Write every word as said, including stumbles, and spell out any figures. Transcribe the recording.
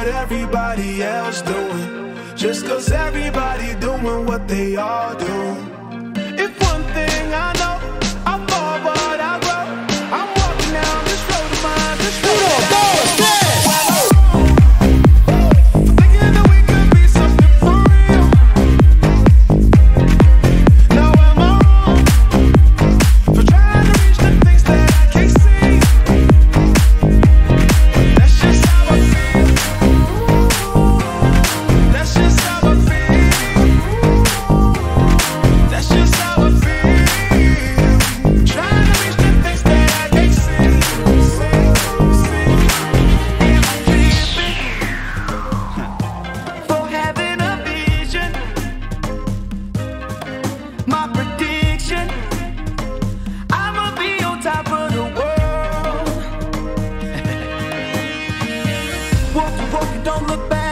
what everybody else doing, just cause everybody doing what they all do. If one thing I know, I fall but I grow. I'm walking down this road of mine, this road of mine. My prediction, I'ma be on top of the world. Walk, walk, and don't look back.